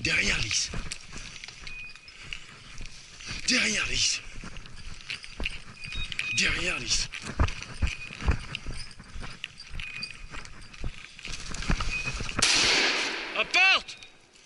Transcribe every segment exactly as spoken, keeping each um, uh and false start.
Derrière Lys. Derrière Lys. Derrière Lys. À porte!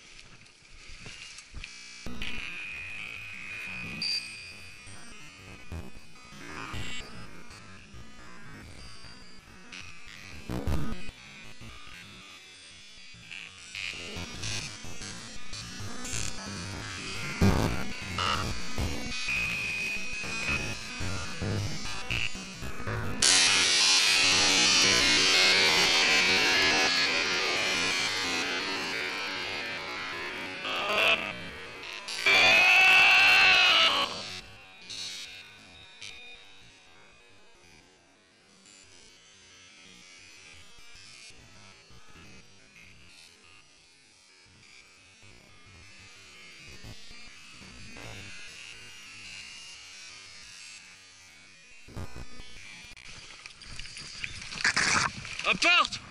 À porte!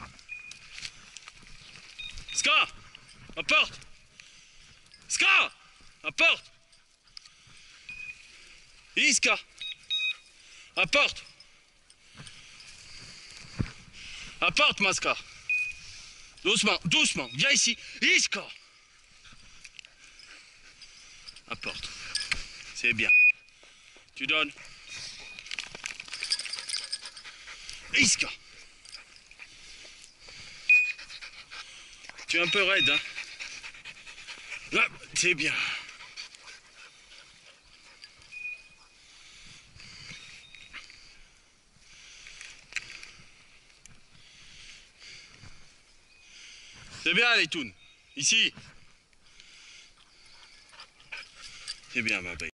Ska! À porte! Ska! À porte! Iska! À porte! À porte, Maska! Doucement, doucement, viens ici! Iska! À porte. C'est bien. Tu donnes. Iska! Tu es un peu raide, hein? Là, c'est bien. C'est bien, les tounes. Ici. C'est bien, ma belle.